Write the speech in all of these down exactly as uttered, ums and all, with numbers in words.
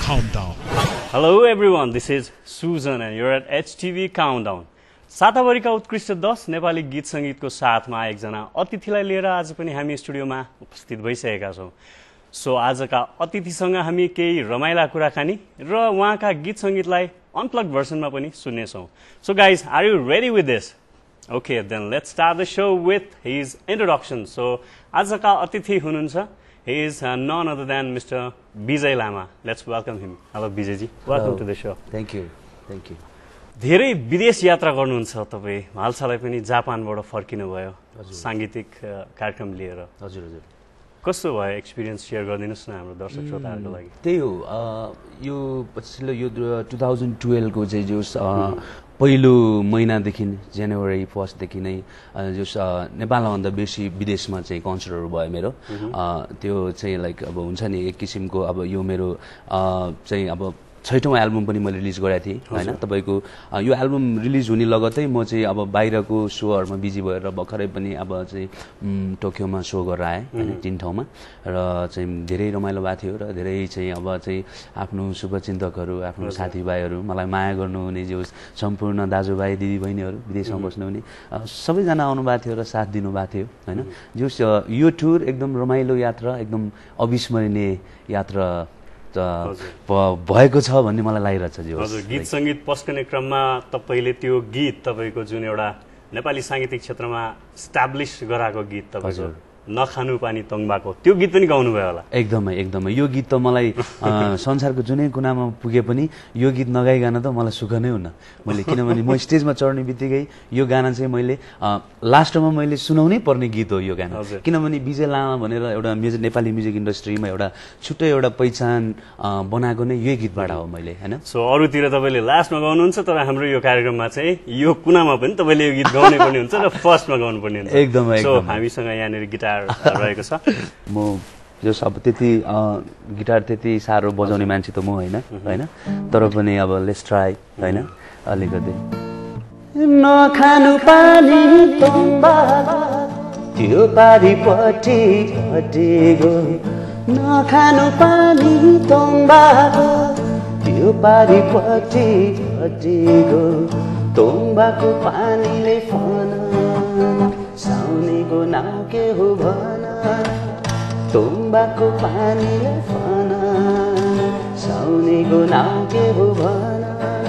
Countdown. Hello everyone, this is Susan and you're at H T V Countdown. साताभरिका उत्कृष्ट दस नेपाली गीत संगीतको साथमा एकजना अतिथिलाई लिएर आज पनि हामी स्टुडियोमा उपस्थित भइसकेका छौं। सो आजका अतिथिसँग हामी केही रमाइला कुराकानी र उहाँका गीत संगीतलाई अनप्लग्ड भर्सनमा पनि सुन्ने छौं। So guys, are you ready with this? Okay, then let's start the show with his introduction. So आजका अतिथि हुनुहुन्छ, he is uh, none other than Mister Bijay Lama. Let's welcome him. Hello Bijay ji. Welcome Hello. to the show. Thank you. Thank you. धेरै विदेश यात्रा गर्नुहुन्छ तपाई। हालसालै पनि जापानबाट फर्किनु भयो सांगीतिक कार्यक्रम लिएर। हजुर हजुर। कस्तो भयो एक्सपिरियन्स शेयर गरिदिनुस् न हाम्रो दर्शक श्रोताहरुको लागि। त्यही हो, यो पछिल्लो यो टु थाउजन्ड ट्वेल्भ को चाहिँ जो पहिलो महिनादेखि जनवरी फर्स्ट देखि नै जो नेपालमा भन्दा बेसी विदेशमा चाहिँ कन्सर्टहरु भयो मेरो। त्यो चाहिँ लाइक अब हुन्छ नि एक किसिमको अब यो मेरो चाहिँ अब छैटौं एल्बम पनि मैले रिलिज गरेको थिएँ हैन। तपाईको यो एल्बम रिलिज हुने लगत्तै म चाहिँ अब बाहिरको शोहरुमा बिजी भएर भर्खरै पनि अब चाहिँ टोकियोमा शो गरेर आए हैन, तीन ठाउँमा र चाहिँ धेरै रमाइलो भएको थियो र धेरै चाहिँ अब चाहिँ आफ्नो शुभचिन्तकहरु, आफ्नो साथीभाइहरु, मलाई माया गर्नुहुने जो सम्पूर्ण दाजुभाइ दिदीबहिनीहरु विदेशमा बस्नुहुने सबैजना आउनु भएको थियो र साथ दिनु भएको थियो हैन। जो यो टुर एकदम रमाइलो यात्रा, एकदम अविस्मरणीय यात्रा भएको छ भन्ने मलाई लागिरहेछ। जो हजुर, गीत संगीत पस्कने क्रममा तपाईले त्यो गीत तपाईको जुन एउटा नेपाली सांगीतिक क्षेत्रमा एस्टाब्लिश गराएको गीत तपाईको नखानु पानी तंबाको, त्यो गीत पनि गाउनु भयो होला। एकदमै एकदमै यो गीत त मलाई संसारको जुनै कुनामा पुगे पनि यो गीत नगाइकन त मलाई सुख नै हुन्न। मैले किनभने म स्टेजमा चढ्ने बित्तिकै यो गाना चाहिँ मैले लास्टमा मैले सुनाउनै पर्ने गीत हो यो गाना। किनभने विजय लामा भनेर एउटा म्युजिक नेपाली म्युजिक इन्डस्ट्रीमा एउटा छुट्टै एउटा पहिचान बनाएको नै यही गीतबाट हो मैले हैन। सो अरुतिर तपाईले लास्टमा गाउनुहुन्छ तर हाम्रो यो कार्यक्रममा चाहिँ यो कुनामा पनि तपाईले यो गीत गाउनै पर्ने हुन्छ र फर्स्टमा गाउनु पर्ने हुन्छ। एकदमै सो हामीसँग यहाँनेर गिटार रहेको छ। म जो सब त्यति गिटार त्यति साह्रो बजाउने मान्छे त म हैन हैन, तर पनि अब लेट्स ट्राई हैन अलिकति। नखानु पानी तंबाको त्यो पारिपट्टि हटेको, नखानु पानी तंबाको त्यो पारिपट्टि हटेको, तंबाको पानीले फन साउनेको नाउ के हो भन, तंबाको पानीले फन साउनेको नाउ के हो भन।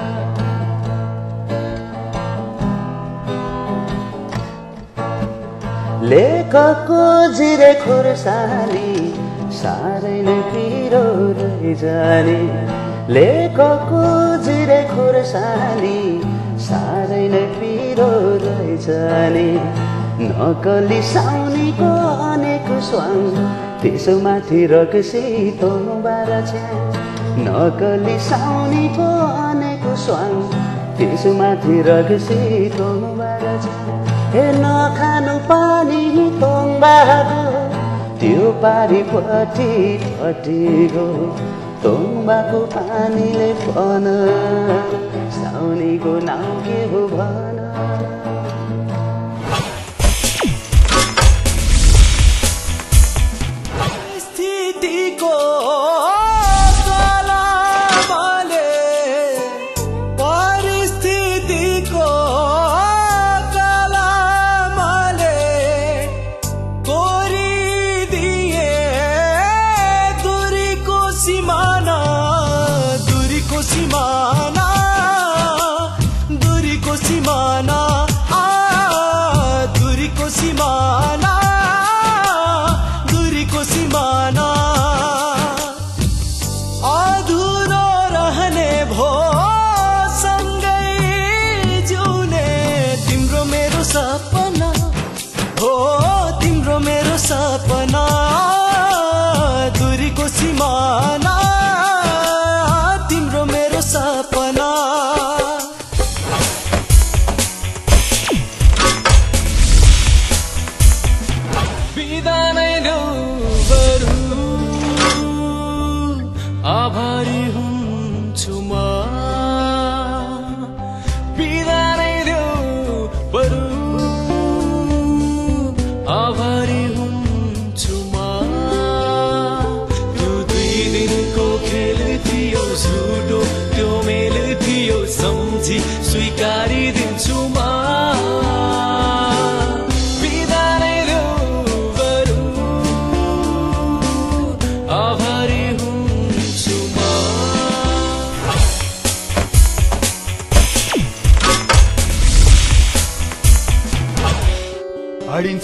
लेखको जिरे खोर्सानी साह्रै नै पिरो रहिजाने, लेखको जिरे खोर्सानी साह्रै नै पिरो रहिजाने, नकली साउनीको अनेक स्वाङ त्यसो माथि रक्सी तोबार छ्या, नकली साउनीको अनेक स्वाङ त्यसो माथि रक्सी तोबार छ्या। हे नखानु पानी तंबाको त्यो पारिपट्टि हटेको, तंबाको पानीले फन साउनीको नाउ के हो भन।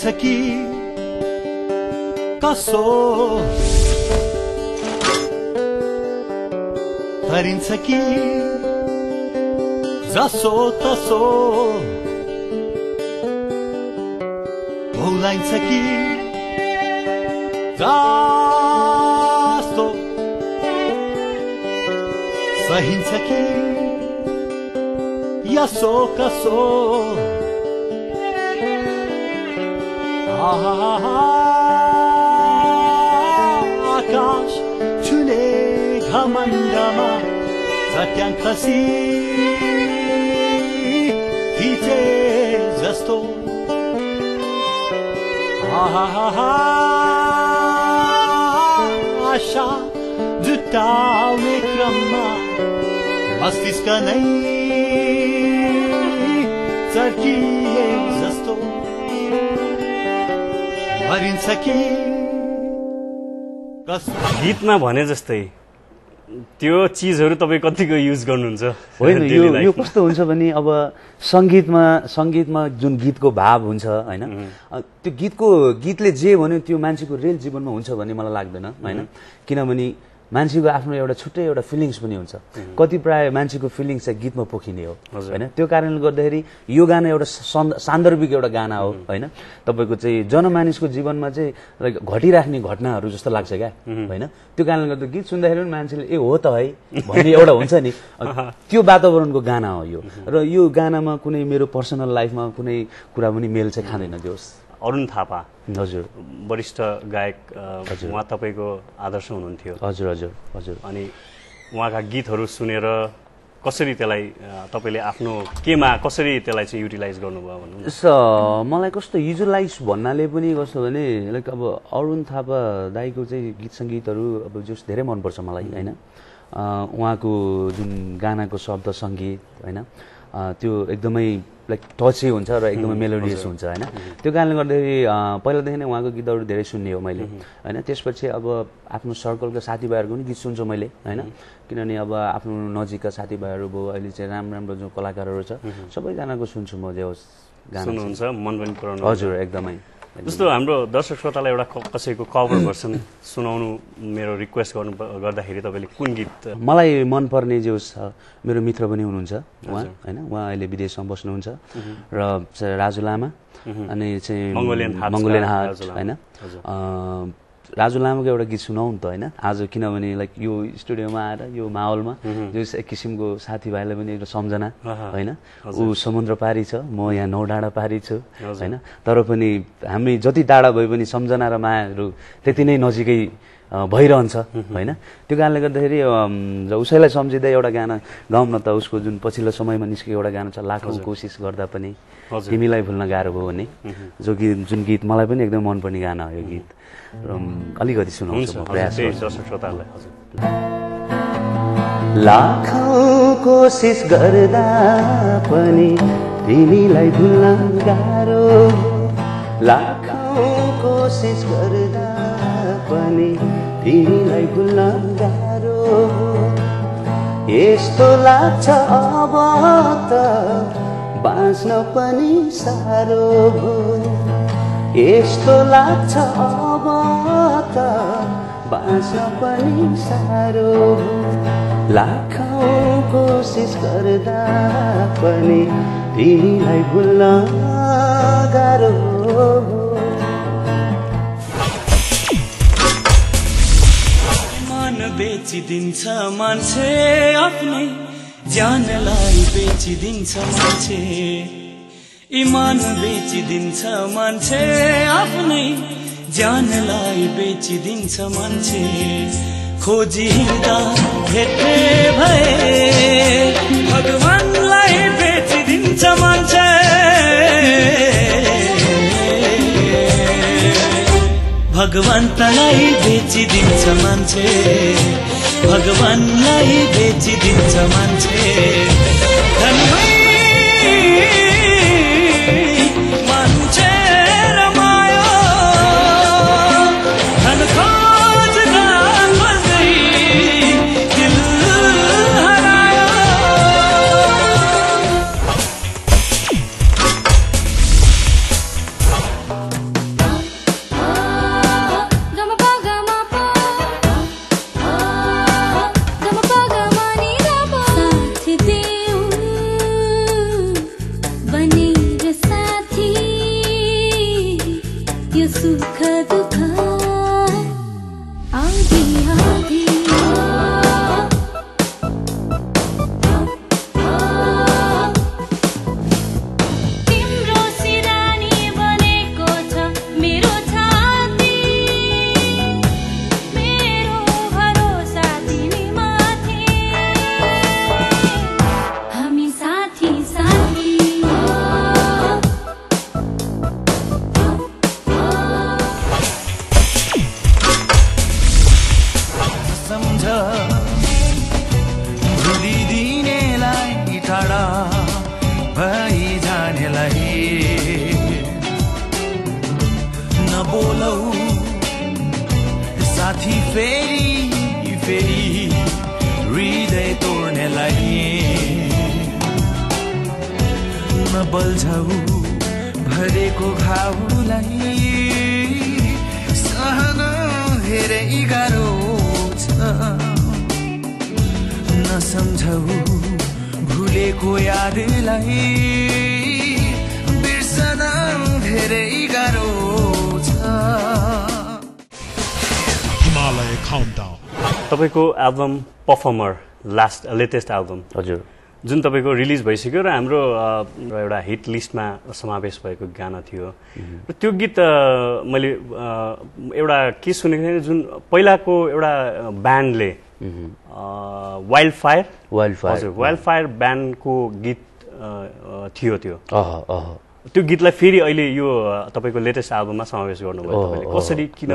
कि कसो हरिन्छ कि जसो तसो भौलाइन्छ कि जस्तो सहिन्छ कि यसो कसो आकाश छुने घमण्डमा झट्याङ खसी खिचे जस्तो आशा जुटाउने क्रममा मस्तिष्क नै चर्किए जस्तो भरिन्छ कि गीतमा भने जस्तै त्यो चिजहरू तपाईँ कतिको युज गर्नुहुन्छ? होइन, यो यो कस्तो हुन्छ भने अब सङ्गीतमा सङ्गीतमा जुन गीतको भाव हुन्छ होइन, त्यो गीतको गीतले जे भन्यो त्यो मान्छेको रियल जीवनमा हुन्छ भन्ने मलाई लाग्दैन होइन। किनभने मान्छेको आफ्नो एउटा छुट्टै एउटा फिलिङ्स पनि हुन्छ। कति प्राय मान्छेको फिलिङ्स चाहिँ गीतमा पोखिने हो होइन। त्यो कारणले गर्दाखेरि यो गाना एउटा सान्दर्भिक एउटा गाना हो होइन। तपाईँको चाहिँ जनमानिसको जीवनमा चाहिँ लाइक घटिराख्ने घटनाहरू जस्तो लाग्छ क्या होइन। त्यो कारणले गर्दा गीत सुन्दाखेरि पनि मान्छेले ए हो त है भन्ने एउटा हुन्छ नि, त्यो वातावरणको गाना हो यो। र यो गानामा कुनै मेरो पर्सनल लाइफमा कुनै कुरा पनि मेल चाहिँ खाँदैन। जोस् अरुण थापा हजुर वरिष्ठ गायक, उहाँ तपाईँको आदर्श हुनुहुन्थ्यो। हजुर हजुर हजुर अनि उहाँका गीतहरू सुनेर कसरी त्यसलाई तपाईँले आफ्नो केमा कसरी त्यसलाई चाहिँ युटिलाइज गर्नुभयो भन्नु? मलाई कस्तो युटिलाइज भन्नाले पनि कस्तो भने लाइक अब अरुण थापा दाईको चाहिँ गीत सङ्गीतहरू अब जस धेरै मनपर्छ मलाई होइन। उहाँको जुन गानाको शब्द सङ्गीत होइन त्यो एकदमै लाइक टची हुन्छ र एकदमै मेलोडियस हुन्छ होइन। त्यो कारणले गर्दाखेरि पहिलादेखि नै उहाँको गीतहरू धेरै सुन्ने हो मैले होइन। त्यसपछि अब आफ्नो सर्कलका साथीभाइहरूको पनि गीत सुन्छु मैले होइन। किनभने अब आफ्नो नजिकका साथीभाइहरू भयो, अहिले चाहिँ राम्रो राम्रो जो कलाकारहरू छ सबैजनाको सुन्छु म। जे होस् गाना सुन्नुहुन्छ, मन पनि पराउनु। हजुर एकदमै। जस्तो हाम्रो दर्शक श्रोतालाई एउटा कसैको कभर भर्सन सुनाउनु मेरो रिक्वेस्ट गर्नु गर्दाखेरि तपाईँले कुन गीत? मलाई मनपर्ने जो मेरो मित्र पनि हुनुहुन्छ उहाँ होइन, उहाँ अहिले विदेशमा बस्नुहुन्छ र राजु लामा अनि चाहिँ मङ्गोलियन हाट होइन। राजु लामाको एउटा गीत सुनाउँ नि त होइन आज, किनभने लाइक यो स्टुडियोमा आएर यो माहौलमा जो एक किसिमको साथीभाइलाई पनि एउटा सम्झना होइन। ऊ समुद्र पारी छ, म यहाँ नौ डाँडा पारी छु होइन। तर पनि हामी जति टाढा भए पनि सम्झना र मायाहरू त्यति नै नजिकै भइरहन्छ होइन। त्यो कारणले गर्दाखेरि उसैलाई सम्झिँदै एउटा गाना गाउँ न त। उसको जुन पछिल्लो समयमा निस्केको एउटा गाना छ लाखौँ कोसिस गर्दा पनि तिमीलाई भुल्न गाह्रो भयो भने, जो गीत जुन गीत मलाई पनि एकदम मनपर्ने गाना हो यो गीत। अलिकति सुनाउँछु प्रयास लाखौँ कोसिस गर्दा पनि तिमीलाई भुल्न गाह्रो, लाखौँ कोसिस गर्दा पनि तिमीलाई भुल्न गाह्रो, यस्तो लाग्छ अब त बाँच्न पनि साह्रो, यस्तो लाग्छ अब त बाँच्न पनि साह्रो, लाखौँ कोसिस गर्दा पनि तिमीलाई भुल्न गाह्रो। मन बेचिदिन्छ मान्छे आफ्नै ज्यानलाई बेचिदिन्छ मान्छे, इमान बेचिदिन्छ मान्छे आफ्नै ज्यानलाई बेचिदिन्छ मान्छे, खोजी हिँड्दा भेट्ने भए भगवानलाई बेचिदिन्छ मान्छे, भगवन्तलाई बेचिदिन्छ मान्छे, भगवानलाई बेचिदिन्छ मान्छे, मान्छे र माया धन खोज्दा खोज्दै दिल हरायो, माथि फेरि फेरि हृदय तोड्नेलाई नबल्झौ भरेको घाउलाई सहन धेरै गाह्रो छ नसम्झौ भुलेको यादलाई बिर्सन धेरै गाह्रो छ। हिमालय काउन्टडाउन तपाईको album performer last latest album हजुर जुन तपाईँको रिलिज भइसक्यो र हाम्रो एउटा हिट लिस्टमा समावेश भएको गाना थियो र त्यो गीत मैले एउटा के सुनेको थिएँ जुन पहिलाको एउटा ब्यान्डले वाइल्ड फायर वाइल्ड फायर हजुर वाइल्ड फायर ब्यान्डको गीत थियो त्यो अह अह त्यो गीतलाई फेरि अहिले यो तपाईँको लेटेस्ट एल्बममा समावेश गर्नुभयो तपाईँले कसरी किन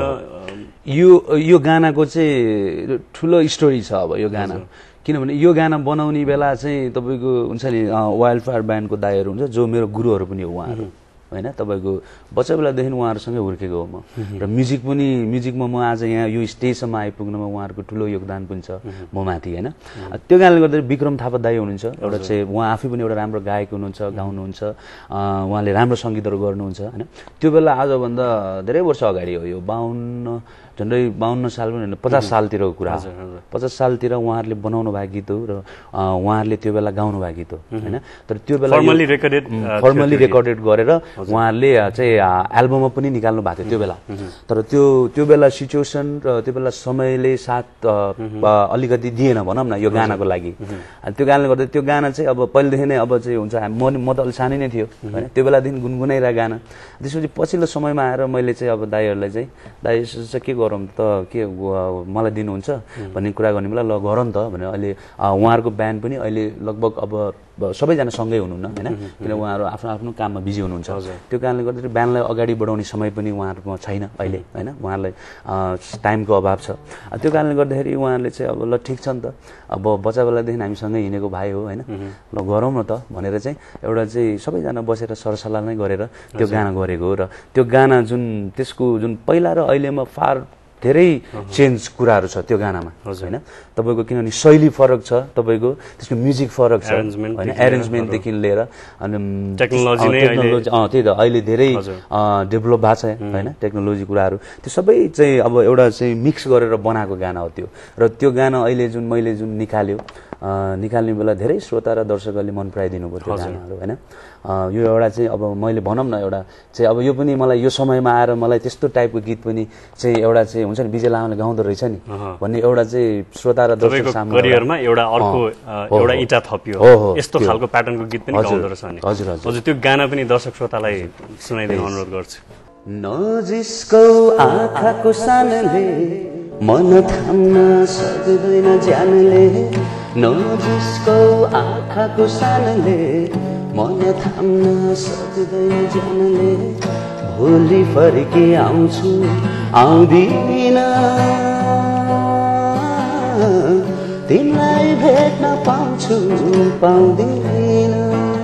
यो यो गानाको चाहिँ ठुलो स्टोरी छ अब यो गाना किनभने यो गाना बनाउने बेला चाहिँ तपाईँको हुन्छ नि वाइल्ड फायर ब्यान्डको दाइहरू हुन्छ जो मेरो गुरुहरू पनि हो उहाँहरू होइन तपाईँको बच्चा बेलादेखि उहाँहरूसँगै हुर्केको हो म र म्युजिक पनि म्युजिकमा म आज यहाँ यो स्टेजसम्म आइपुग्नमा उहाँहरूको ठुलो योगदान पनि छ म माथि होइन त्यो कारणले गर्दाखेरि विक्रम थापा दाइ हुनुहुन्छ एउटा चाहिँ उहाँ आफै पनि एउटा राम्रो गायक हुनुहुन्छ गाउनुहुन्छ उहाँले राम्रो सङ्गीतहरू गर्नुहुन्छ होइन त्यो बेला आजभन्दा धेरै वर्ष अगाडि हो यो बाहन्न झन्डै बाहन्न साल पनि होइन पचास सालतिरको कुरा हो पचास सालतिर उहाँहरूले बनाउनु भएको गीत हो र उहाँहरूले त्यो बेला गाउनु भएको गीत हो होइन तर त्यो बेला फर्मली रेकर्डेड फर्मली रेकर्डेड गरेर उहाँहरूले चाहिँ एल्बममा पनि निकाल्नु भएको थियो त्यो बेला तर त्यो त्यो बेला सिचुएसन र त्यो बेला समयले साथ अलिकति दिएन भनौँ न यो गानाको लागि त्यो कारणले गर्दा त्यो गाना चाहिँ अब पहिलेदेखि नै अब चाहिँ हुन्छ म म त अलिक सानै नै थियो होइन त्यो बेलादेखि गुनगुनाइरहेको गाना त्यसपछि पछिल्लो समयमा आएर मैले चाहिँ अब दाइहरूलाई चाहिँ दाइ चाहिँ के गरौँ त के मलाई दिनुहुन्छ भन्ने कुरा गर्ने बेला ल गर नि त भनेर अहिले उहाँहरूको ब्यान्ड पनि अहिले लगभग अब सबैजना सँगै हुनुहुन्न होइन किन उहाँहरू आफ्नो आफ्नो काममा बिजी हुनुहुन्छ त्यो कारणले गर्दाखेरि ब्यान्डलाई अगाडि बढाउने समय पनि उहाँहरूकोमा छैन अहिले होइन उहाँहरूलाई टाइमको अभाव छ त्यो कारणले गर्दाखेरि उहाँहरूले चाहिँ अब ल ठिक छ नि त अब बच्चा बेलादेखि हामीसँगै हिँडेको भाइ हो होइन ल गरौँ न त भनेर चाहिँ एउटा चाहिँ सबैजना बसेर सरसल्लाह नै गरेर त्यो गाना गरेको हो र त्यो गाना जुन त्यसको जुन पहिला र अहिलेमा फार धेरै चेन्ज कुराहरू छ त्यो गानामा होइन तपाईँको किनभने शैली फरक छ तपाईँको त्यसको म्युजिक फरक छ होइन एरेन्जमेन्टदेखि लिएर अनि टेक्नोलोजी टेक्नोलोजी अँ त्यही त अहिले धेरै डेभलप भएको छ होइन टेक्नोलोजी कुराहरू त्यो सबै चाहिँ अब एउटा चाहिँ मिक्स गरेर बनाएको गाना हो त्यो र त्यो गाना अहिले जुन मैले जुन निकाल्यो निकाल्ने बेला धेरै श्रोता र दर्शकहरूले मन पराइदिनु भयो त्यो गानाहरू होइन यो एउटा चाहिँ अब मैले भनौँ न एउटा चाहिँ अब यो पनि मलाई यो समयमा आएर मलाई त्यस्तो टाइपको गीत पनि चाहिँ एउटा चाहिँ हुन्छ नि विजय लामाले गाउँदो रहेछ नि भन्ने एउटा चाहिँ श्रोता र दर्शक सामु करियरमा एउटा अर्को एउटा इटा थपियो यस्तो खालको प्याटर्नको गीत पनि गाउँदो रहेछ नि हजुर हजुर त्यो गाना पनि दर्शक श्रोतालाई सुनाइदिन अनुरोध गर्छु। नजिस्कौ आँखाको सानले मन थाम्न सक्दैन ज्यानले नजिस्कौ आँखाको सानले मन थाम्न सक्दैन ज्यानले भोलि फर्के आउँछु आउँदिन तिमीलाई भेट्न पाउँछु पाउँदिन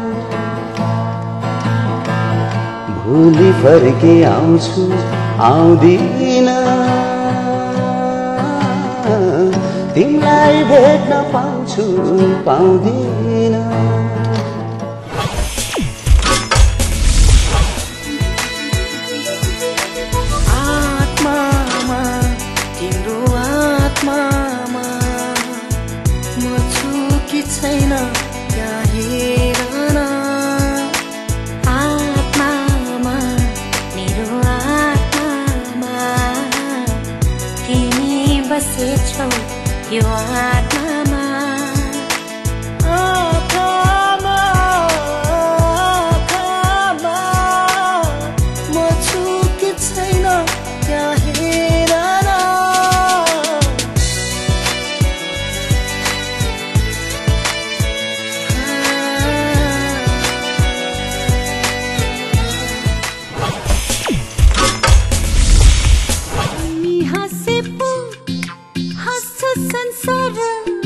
भोलि फर्के आउँछु आउँदिन तिमीलाई भेट्न पाउँछु पाउँदिन आत्मामा तिम्रो आत्मामा म छु कि छैन त्यहाँ हेर न आत्मामा मेरो आत्मामा तिमी बसेछौ यो आत्मामा आत्मामा आत्मामा म छु कि छैन त्यहाँ हेर न तिमी हाँसे पो हाँस्छ संसार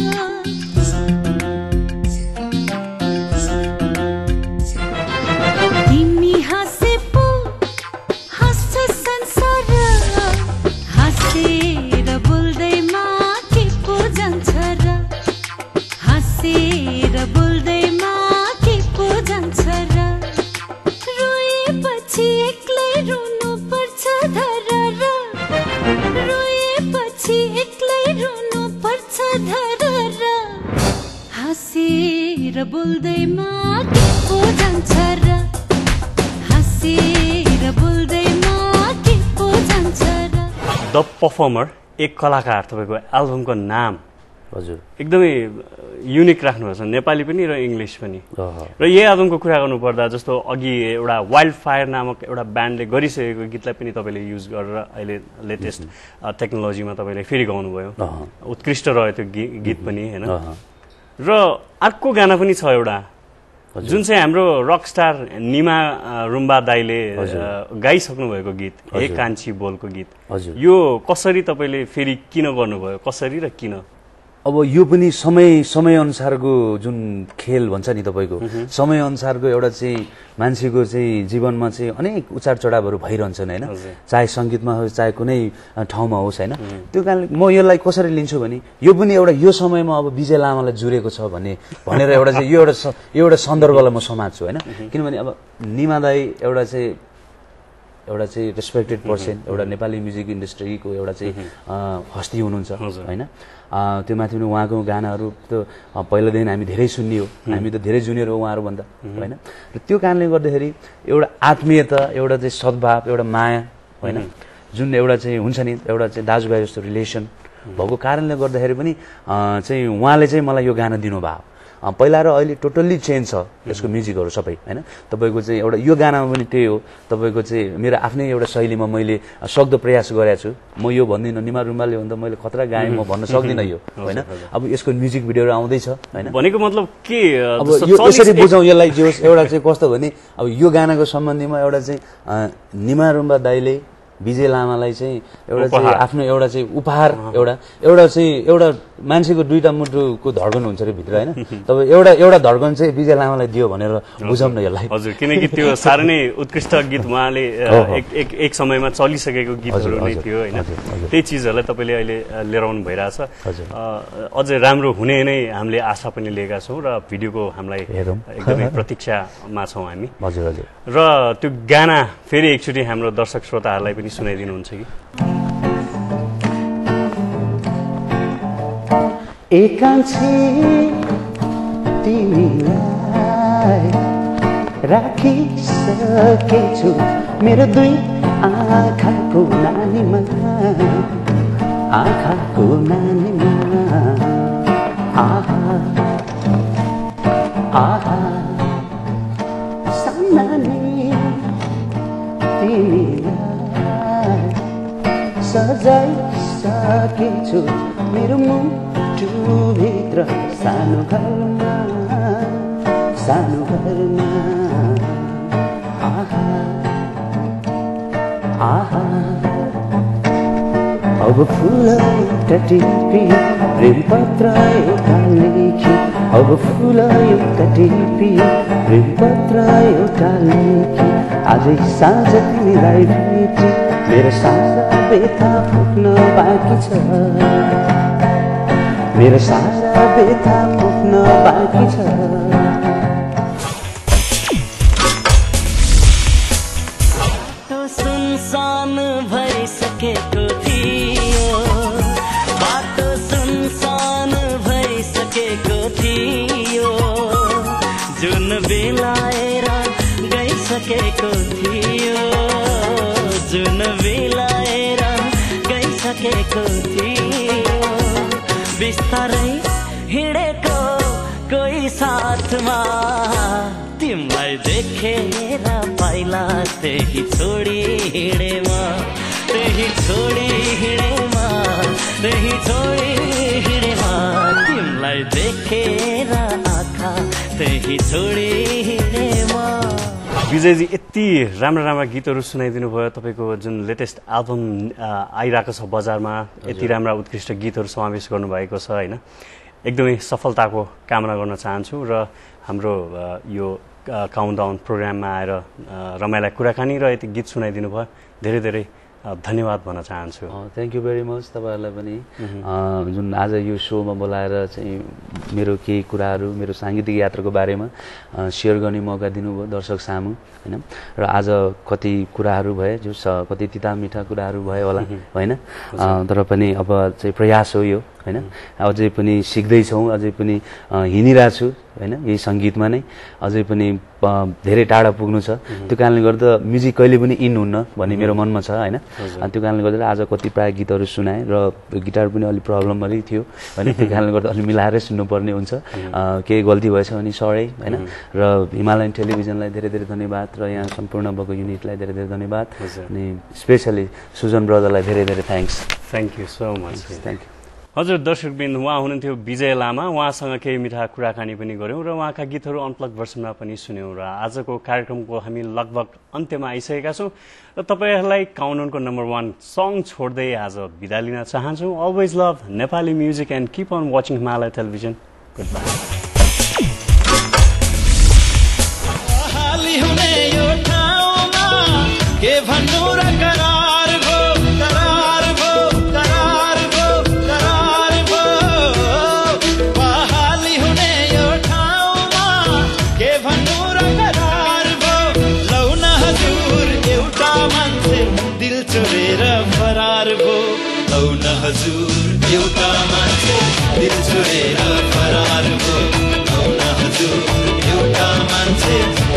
बोल्दैमा के पो जान्छ र हाँसेर बोल्दैमा के पो जान्छ र द परफर्मर एक कलाकार तपाईँको एल्बमको नाम हजुर एकदमै युनिक राख्नुभएको छ नेपाली पनि र इङ्ग्लिस पनि अह। र यही एल्बमको कुरा गर्नुपर्दा जस्तो अघि एउटा वाइल्ड फायर नामक एउटा ब्यान्डले गरिसकेको गीतलाई पनि तपाईँले युज गरेर अहिले लेटेस्ट टेक्नोलोजीमा तपाईँले फेरि गाउनुभयो अह। उत्कृष्ट रह्यो त्यो गी- गीत पनि होइन अह। र अर्को गाना पनि छ एउटा जुन चाहिँ हाम्रो रक स्टार निमा अ, रुम्बा दाईले अ, गाइसक्नु भएको गीत हे हजुर। कान्छी बोलको गीत हजुर। यो कसरी तपाईँले फेरि किन गर्नुभयो कसरी र किन अब यो पनि समय समय अनुसारको जुन खेल भन्छ नि तपाईँको समय अनुसारको एउटा चाहिँ मान्छेको चाहिँ जीवनमा चाहिँ अनेक उचार चढावहरू भइरहन्छन् होइन हजुर। चाहे सङ्गीतमा होस् चाहे कुनै ठाउँमा होस् होइन त्यो कारणले म यसलाई कसरी लिन्छु भने यो पनि एउटा यो समयमा अब विजय लामालाई जुरेको छ भन्ने भनेर एउटा चाहिँ यो एउटा स- यो एउटा सन्दर्भलाई म समात्छु होइन किनभने अब निमा दाई एउटा चाहिँ एउटा चाहिँ रेस्पेक्टेड पर्सन एउटा नेपाली म्युजिक इन्डस्ट्रीको एउटा चाहिँ अ, हस्ती हुनुहुन्छ हजुर। होइन अ, त्यो माथि पनि उहाँको गानाहरू त अ, पहिलादेखि हामी धेरै सुनियो हामी त धेरै जुनियर हो उहाँहरूभन्दा होइन र त्यो कारणले गर्दाखेरि एउटा आत्मीयता एउटा चाहिँ सद्भाव एउटा माया होइन जुन एउटा चाहिँ हुन्छ नि एउटा चाहिँ दाजुभाइ जस्तो रिलेसन भएको कारणले गर्दाखेरि पनि अ, चाहिँ उहाँले चाहिँ मलाई यो गाना दिनुभयो अ, पहिला र अहिले टोटल्ली चेन्ज छ यसको म्युजिकहरू सबै होइन तपाईँको चाहिँ एउटा यो गानामा पनि त्यही हो तपाईँको चाहिँ मेरो आफ्नै एउटा शैलीमा मैले सक्दो प्रयास गरेको छु म यो भन्दिनँ निमा रुम्बाले भन्दा मैले खतरा गाएँ म भन्न सक्दिनँ यो होइन अब यसको म्युजिक भिडियोहरू आउँदैछ होइन भनेको मतलब के अ, अब जस्तो यो चलिस यसरी एक- बुझौँ यसलाई जे होस् एउटा चाहिँ कस्तो भने अब यो गानाको सम्बन्धीमा एउटा चाहिँ अ, निमा रुम्बा दाईले विजय लामालाई चाहिँ एउटा चाहिँ उपहार। आफ्नो एउटा चाहिँ उपहार एउटा एउटा चाहिँ एउटा मान्छेको दुईटा मुटुको धड्कन हुन्छ अरे भित्र होइन तब एउटा एउटा धड्कन चाहिँ विजय लामालाई दियो भनेर बुझौँ न यसलाई हजुर किनकि त्यो साह्रै नै उत्कृष्ट गीत उहाँले अ, हो, हो। एक एक एक समयमा चलिसकेको गीतहरू हजुर, नै हजुर, थियो होइन हजुर, हजुर। त्यही चिजहरूलाई तपाईँले अहिले अ, लिएर आउनु भइरहेछ हजुर। अ, अझै राम्रो हुने नै हामीले आशा पनि लिएका छौँ र भिडियोको हामीलाई हेरौँ। एकदमै प्रतीक्षामा छौँ हामी हजुर हजुर र त्यो गाना फेरि एकचोटि हाम्रो दर्शक श्रोताहरूलाई पनि सुनाइदिनुहुन्छ कि एकान्छे तिमीलाई राखिसकेछु मेरो दुई आँखाको नानीमा आँखाको नानीमा आहा आहा सानानी तिमीलाई सजाइसकेछु मेरो मुटुभित्र सानो घरमा सानो घरमा आहा आहा अब फुल एउटा टिपी प्रेम पत्र एउटा लेखी अब फुल एउटा टिपी प्रेम पत्र एउटा लेखी आजै साँझ तिमीलाई भेटी मेरो सारा बेथा फुक्न बाँकी छ मेरो सारा बेथा फुक्न बाँकी छ बाटो सुनसान भइसकेको थियो बाटो सुनसान भइसकेको थियो जुन बेलाएर गइसकेको थियो जुन बेलाएर गइसकेको थियो बिस्तारै हिँडेको कोही साथमा तिमीलाई देखेर पहिला त्यही छोडी हिँडेमा त्यही छोडी हिँडेमा त्यही छोडी हिँडेमा तिमीलाई देखेर आँखा त्यही छोडी हिँडेमा विजयजी यति राम्रा राम्रा गीतहरू सुनाइदिनु भयो तपाईँको जुन लेटेस्ट एल्बम अ, आइरहेको छ बजारमा यति राम्रा उत्कृष्ट गीतहरू समावेश गर्नुभएको छ होइन एकदमै सफलताको कामना गर्न चाहन्छु र हाम्रो अ, यो काउन्टडाउन प्रोग्राममा आएर अ, रमाइला कुराकानी र यति गीत सुनाइदिनु भयो धेरै धेरै अ, धन्यवाद भन्न चाहन्छु थ्याङ्क यू भेरी मच तपाईँहरूलाई पनि अ, जुन आज यो सोमा बोलाएर चाहिँ मेरो केही कुराहरू मेरो साङ्गीतिक यात्राको बारेमा अ, सेयर गर्ने मौका दिनुभयो दर्शक सामु होइन र आज कति कुराहरू भए जो स- कति तिता मिठा कुराहरू भयो होला होइन अ, तर पनि अब चाहिँ प्रयास हो यो होइन अझै पनि सिक्दैछौँ अझै पनि अ, हिँडिरहेको छु होइन यही सङ्गीतमा नै अझै पनि धेरै टाढा पुग्नु छ त्यो कारणले गर्दा म्युजिक कहिले पनि इन हुन्न भन्ने मेरो मनमा छ होइन अनि त्यो कारणले गर्दा आज कति प्राय गीतहरू सुनाएँ र गिटार पनि अलिक प्रब्लम अलिक थियो होइन त्यो कारणले गर्दा अलिक मिलाएरै सुन्नुपर्ने हुन्छ केही गल्ती भएछ भने सरी होइन र हिमालयन टेलिभिजनलाई धेरै धेरै धन्यवाद र यहाँ सम्पूर्ण भएको युनिटलाई धेरै धेरै धन्यवाद अनि स्पेसली सुजन ब्रदरलाई धेरै धेरै thanks thank you so much thank you हजुर दर्शकबिन उहाँ हुनुहुन्थ्यो विजय लामा उहाँसँग केही मिठा कुराकानी पनि गऱ्यौँ र उहाँका गीतहरू अनप्लग भर्सनमा पनि सुन्यौँ र आजको कार्यक्रमको हामी लगभग अन्त्यमा आइसकेका छौँ र तपाईँहरूलाई काउन्टाउनको नम्बर वान सङ छोड्दै आज बिदा लिन चाहन्छौँ always love Nepali music and keep on watching Himalaya television good bye हजुर एउटा मान्छे दिल छोडेर फरार भो हजुर एउटा मान्छे